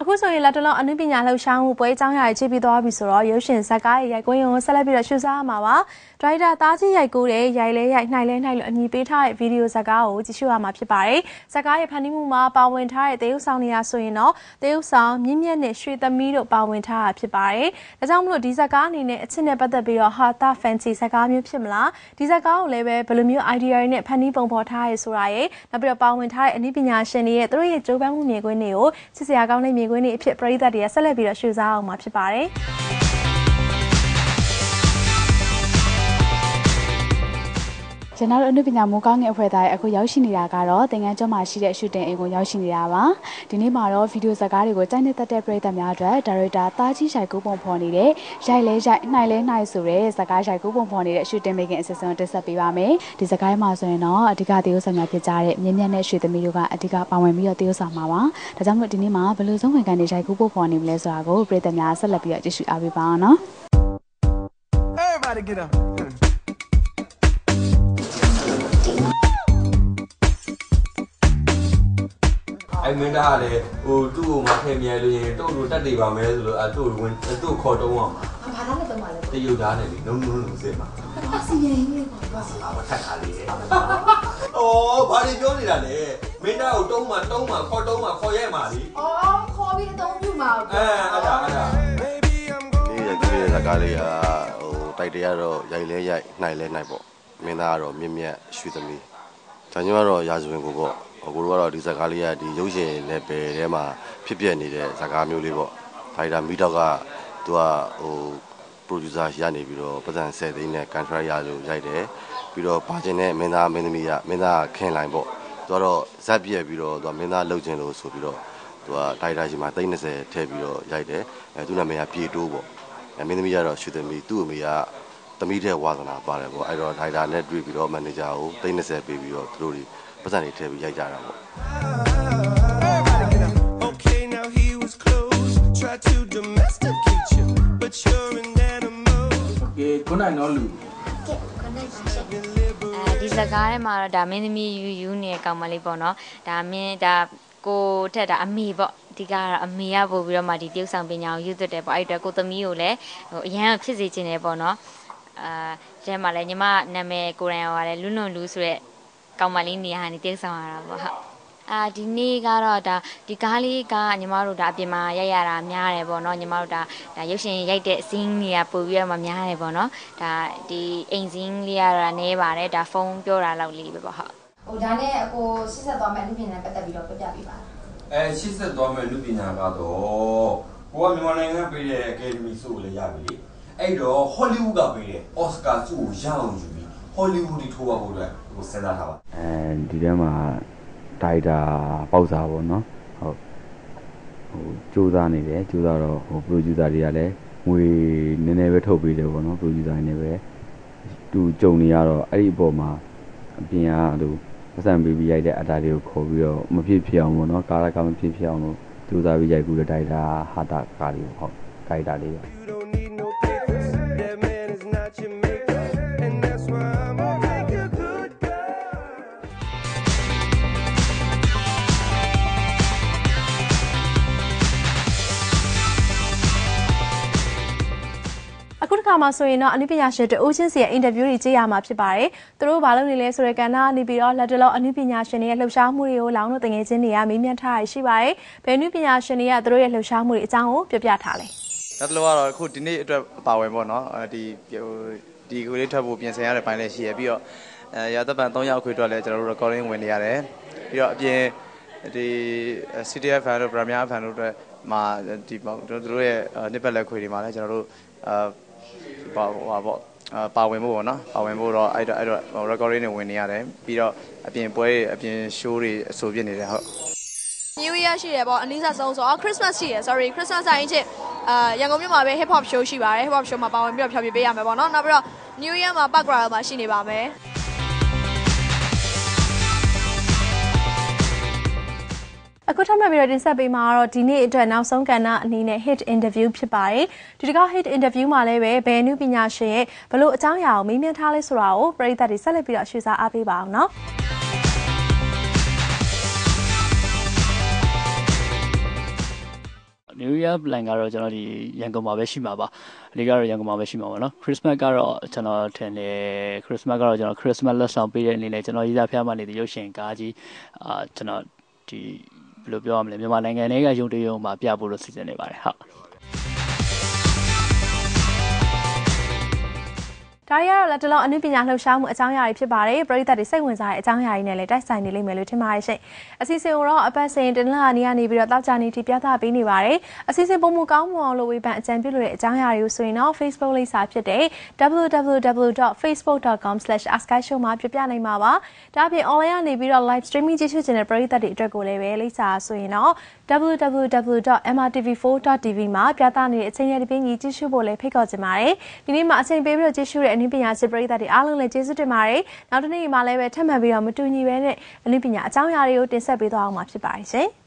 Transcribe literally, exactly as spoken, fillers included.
အခုဆိုရင်လက်တလုံးအနုပညာလှုပ်ရှားမှုပွဲအကြောင်းအရာတွေကြည့်ပြီးသွားပြီဆိုတော့ရုပ်ရှင်ဇာတ်ကားရဲ့ရိုက်ကွင်းရုံကိုဆက်လက်ပြီးတော့ရှုစားရမှာပါ။ဒရိုက်တာသားကြီးရိုက်ကူးတဲ့ရိုက်လဲရိုက်နှိုက်လဲနှိုက်လို့အမည်ပေးထားတဲ့ဗီဒီယိုဇာတ်ကားကိုကြည့်ရှုရမှာဖြစ်ပါတယ်။ဇာတ်ကားရဲ့ဖန်တီးမှုမှာပါဝင်ထားတဲ့သေယုဆောင်နေရာဆိုရင်တော့သေယုဆောင်မြင့်မြတ်နဲ့ရွှေသမီးတို့ပါဝင်ထားတာဖြစ်ပါတယ်။ဒါကြောင့်မလို့ဒီဇာတ်ကားအနေနဲ့အချစ်နဲ့ပတ်သက်ပြီးတော့ဟာတာဖန်စီဇာတ်ကားမျိုးဖြစ်မလား။ဒီဇာတ်ကားကိုလည်းပဲဘယ်လိုမျိုး idea တွေနဲ့ဖန်တီးပုံဖော်ထားရဲဆိုတာရဲ့နောက်ပြီးတော့ပါဝင်ထားတဲ့အနုပညာရှင်တွေရဲ့သူတို့ရဲ့ကြိုးပမ်းမှုမြင်ကွင်းတွေကိုချစ်စရာကောင်းတဲ့မြင်ကွင်းတွေအဖြစ်ပရိသတ်တွေကဆက်လက်ပြီးတော့ရှုစားအောင်မှာဖြစ်ပါတယ်။ကျွန်တော်တို့အနုပညာမိုးကောင်းငယ်အဖွဲ့သားရဲ့အခုရောက်ရှိနေတာကတော့သင်္ကန်းကျွန်းမှာရှိတဲ့ရှူတင်အိမ်ကိုရောက်ရှိနေတာပါဒီနေ့မှာတော့ဗီဒီယိုဇာတ်ကားတွေကိုကြိုက်နှစ်သက်တဲ့ပရိသတ်များအတွက်ဒါရိုက်တာသားကြီးရိုက်ကူးပုံဖော်နေတဲ့ရိုက်လဲရိုက်နှိုက်လဲနှိုက်ဆိုတဲ့ဇာတ်ကားရိုက်ကူးပုံဖော်နေတဲ့ရှူတင်မိခင်အစစ်အစွန်းတင်ဆက်ပေးပါမယ်ဒီဇာတ်ကားမှာဆိုရင်တော့အဓိကသေယုဆောင်များဖြစ်ကြတဲ့မြင့်မြတ်နဲ့ရွှေသမီးတို့ကအဓိကပါဝင်ပြီးတော့သေယုဆောင်မှာပါဒါကြောင့်မို့ဒီနေ့မှာဘယ်လိုဆုံးဝင်ကန်တွေရိုက်ကူးပုံဖော်နေမလဲဆိုတာကိုပရိသတ်များဆက်လက်ပြီးတော့ကြည့်ရှုအားပေးပါအောင်နော် Everybody get upไอ้เมนดาเลยဟိုသူ့ကိုမထည့်မြဲလို့ရင်တို့တို့တက်တည်ပါမယ်ဆိုလို့အဲတို့ဝင်တို့ခေါ်တုံးအောင်ဘာသာနဲ့တုံးပါလဲတရုတ်သားနဲ့လေနုံနုံနုံစင်ပါအစီရင်ကြီးပါဘာဘာထက်ခါလေးရဲ့အော်ဘာတွေပြောနေတာလဲမင်းသားကိုတုံးမှတုံးမှခေါ်တုံးမှခေါ်ရဲမှာလीအော်ခေါ်ပြီးအတုံးပြုမှာအဲအဲ့ဒါအဲ့ဒါဒီရိုက်ကြည့်တဲ့ဇာတ်ကားလေးကဟိုတိုက်တရတော့ရိုက်လဲရိုက်နှိုက်လဲနှိုက်ပေါ့မင်းသားကတော့မြင့်မြတ်ရွှေသမီးဂျန်ညိုကတော့ရာဇဝင်ကိုပေါ့ကိုတို့ကတော့ဒီဇာတ်ကားလေးကဒီရုပ်ရှင်နယ်ပယ်ထဲမှာဖြစ်ပြနေတဲ့ဇာတ်ကားမျိုးလေးပေါ့ဒါရိုက်တာမီတောက်ကသူကဟို producer ရနေပြီးတော့ပတ်စံဆယ်သိန်းနဲ့ contract ရလို့ရိုက်တယ်ပြီးတော့ပါကျင်တဲ့မင်းသားမင်းသမီးကမင်းသားခင်လိုင်းပေါ့သူကတော့ဇက်ပြက်ပြီးတော့သူကမင်းသားလှုပ်ခြင်းလို့ဆိုပြီးတော့သူကဒါရိုက်တာကြီးမှာသိန်း၂၀ထည့်ပြီးတော့ရိုက်တယ်အဲသူနာမည်ကပြေတိုးပေါ့အဲမင်းသမီးကတော့ရွှေသမီးသူ့အမေကသမီးတဲ့ဝါသနာပါတယ်ပေါ့အဲ့တော့ဒါရိုက်တာနဲ့တွေ့ပြီးတော့မန်နေဂျာကိုသိန်း၂၀ပေးပြီးတော့သူတို့တွေပတ်စံတွေထည့်ပြီးရိုက်ကြတာပေါ့ Okay now he was close try to domesticate you but you're an animal Okay ခုနကနော်လူအဲဒီစကားထဲမှာတော့ဒါမင်းသမီးယူယူနေကောင်မလေးပေါ့နော်ဒါမင်းဒါကိုထက်ဒါအမေပေါ့ဒီကတော့အမေရပို့ပြီးတော့မှဒီတရုတ်ဆောင်ပညာကိုယူသွတ်တယ်ပေါ့အဲ့အတွက်ကိုသမီးကိုလည်းဟိုအရန်ဖြစ်စေချင်တယ်ပေါ့နော်အာကျဲမှာလည်းညီမနာမည်ကိုရန်ရောလည်းလွန်းလွန်းလူဆိုတဲ့ကောင်မလေးနေရာနေတရုတ်ဆောင်ရတာပေါ့ဟုတ်အာဒီနေ့ကတော့ဒါဒီကားလေးကညီမတို့ဒါအပြင်မှာရိုက်ရတာများတယ်ပေါ့နော်ညီမတို့ဒါဒါရုပ်ရှင်ရိုက်တဲ့ဇင်းတွေကပို့ပြီးတော့မှများတယ်ပေါ့နော်ဒါဒီအိမ်ဇင်းလေးရတာနည်းပါတယ်ဒါဖုန်းပြောတာလောက်လေးပဲပေါ့ဟုတ်ဟိုဒါနဲ့အကိုရှစ်ဆက်သွားမယ်အမှုပြင်နဲ့ပတ်သက်ပြီးတော့ပြပြပေးပါအဲရှစ်ဆက်သွားမယ်လူပညာကတော့ကိုကမြန်မာနိုင်ငံပေးတဲ့အကယ်ဒမီဆုကိုလည်းရပြီလေအဲ့တော့ဟောလိဝုဒ်ကပေးတဲ့အော်စကာဆုကိုရအောင်ယူပြီးဟောလိဝုဒ်ဒီထိုးပါဖို့အတွက်ဟိုစဉ်းစားထားပါအဲဒီထဲမှာဒါရိုက်တာပေါက်စားပေါ့နော်ဟုတ်ဟိုစူးစမ်းနေတယ်စူးစမ်းတော့ဟို producer တွေကလည်းငွေနည်းနည်းပဲထုတ်ပေးတယ်ပေါ့နော် producer တွေနဲ့ပဲသူကြုံနေရတော့အဲ့ဒီအပေါ်မှာအပြင်ကသူပတ်စံပေးပြီးရိုက်တဲ့အတားတွေကိုခေါ်ပြီးတော့မဖြစ်ဖြစ်အောင်ပေါ့နော်ကားကမဖြစ်ဖြစ်အောင်လို့စူးစမ်းပြီးရိုက်ကူးတဲ့ဒါရိုက်တာဟာတာကားလေးပေါ့ဟုတ်ဒါရိုက်တာလေးပဲအခုတစ်ခါမှဆိုရင်တော့အနုပညာရှင်တို့ဦးချင်းစီရဲ့အင်တာဗျူးတွေကြည့်ရမှာဖြစ်ပါတယ်။သူတို့ဘာလုပ်နေလဲဆိုတဲ့ကဏ္ဍကနေပြီးတော့လက်တလောအနုပညာရှင်တွေရဲ့လှုပ်ရှားမှုတွေကိုလောင်းတို့တငယ်ချင်းတွေကမေးမြန်းထားရရှိပါတယ်။ဘယ်အနုပညာရှင်တွေကသူတို့ရဲ့လှုပ်ရှားမှုတွေအကြောင်းကိုပြောပြထားလဲ။လက်တလောကတော့အခုဒီနေ့အတွက်ပါဝင်ပေါ့နော်။ဒီဟိုဒီကိုလေးထွက်ဖို့ပြင်ဆင်ရတဲ့ပိုင်းလည်းရှိရပြီးတော့အဲရာသက်ပံ၃ယောက်ခွေအတွက်လည်းကျွန်တော်တို့ recording ဝင်နေရတယ်။ပြီးတော့အပြင်ဒီ C T F fan တို့ Premier fan တို့အတွက်မှာဒီတို့တို့ရဲ့နှစ်ပတ်လက်ခွေတွေမှာလည်းကျွန်တော်တို့အာပါပါပေါ့ပါဝင်ဖို့ပေါ့နော်ပါဝင်ဖို့တော့အဲ့တော့အဲ့တော့ recording တွေဝင်နေရတယ်ပြီးတော့အပြင်ပွဲတွေအပြင် show တွေအဆိုပြနေတယ်ဟုတ် New Year ရှိတယ်ပေါ့အနည်းဆုံးဆိုတော့ Christmas ရှိတယ် sorry Christmas ဆိုင်ချင်းအာရန်ကုန်မြို့မှာပဲ hip hop show ရှိပါတယ် hip hop show မှာပါဝင်ပြီးတော့ဖျော်ဖြေပေးရမယ်ပေါ့နော်နောက်ပြီးတော့ New Year မှာ background မှာရှိနေပါမယ်အခုထပ်မံပြီးတော့တင်ဆက်ပေးမှာတော့ဒီနေ့အတွက်နောက်ဆုံးကဏ္ဍအနေနဲ့ hit interview ဖြစ်ပါတယ်ဒီတစ်ခါ hit interview မှာလည်းပဲဘယ်အနုပညာရှင်ရဲ့ဘလို့အကြောင်းအရာကိုမေးမြန်းထားလဲဆိုတာကိုပရိသတ်တွေဆက်လက်ပြီးတော့ရှင်းစားအားပေးပါအောင်နော် New Year plan ကတော့ကျွန်တော်ဒီရန်ကုန်မှာပဲရှိမှာပါအလေးကတော့ရန်ကုန်မှာပဲရှိမှာပါเนาะ Christmas ကတော့ကျွန်တော်ထင်တယ် Christmas ကတော့ကျွန်တော် Christmas လက်ဆောင်ပေးတဲ့အနေနဲ့ကျွန်တော်ရေးသားဖျားမှနေတဲ့ရုပ်ရှင်ကားကြီးအာကျွန်တော်ဒီဘယ်လိုပြောရမလဲမြန်မာနိုင်ငံထဲကရုံတရုံမှာပြဖို့လို့စီစဉ်နေပါတယ်ဟုတ်ဒါရီကတော့လက်တလုံးအနုပညာလှုပ်ရှားမှုအကြောင်းအရာတွေဖြစ်ပါတယ်ပရိသတ်တွေစိတ်ဝင်စားတဲ့အကြောင်းအရာတွေနဲ့လည်းတိုက်ဆိုင်နေလိမ့်မယ်လို့ထင်ပါတယ်ရှင်အစီအစဉ်ကိုတော့အပတ်စဉ်တင်လာနေရနေပြီးတော့တောက်ကြနေထိပြသပေးနေပါတယ်အစီအစဉ်ပုံမကောင်းမွန်အောင်လို့ဝေဖန်အကြံပြုလို့တဲ့အကြောင်းအရာတွေကိုဆိုရင်တော့ Facebook လိပ်စာဖြစ်တဲ့ double-u double-u double-u dot facebook dot com slash ask guy show မှာပြပြနိုင်မှာပါဒါအပြင် online ကနေပြီးတော့ live streaming ကြည့်ရှုနေတဲ့ပရိသတ်တွေအတွက်ကိုလည်းပဲလိပ်စာဆိုရင်တော့ double-u double-u double-u dot m r t v four dot t v မှာပြသနေတဲ့အချိန်ရတဲ့ပြင်ကြီးကြည့်ရှုဖို့လည်းဖိတ်ခေါ်ချင်ပါတယ်ဒီနေ့မှာအချိန်ပေးပြီးတော့ကြည့်ရှုတဲ့အနုပညာစစ်ပရိသတ်တွေအားလုံးလည်းကျေးဇူးတင်ပါတယ်နောက်တစ်နေ့မှာလည်းပဲထပ်မံပြီးတော့မတူညီပဲနဲ့အနုပညာအကြောင်းအရာတွေကိုတင်ဆက်ပေးသွားအောင်မှာဖြစ်ပါတယ်ရှင်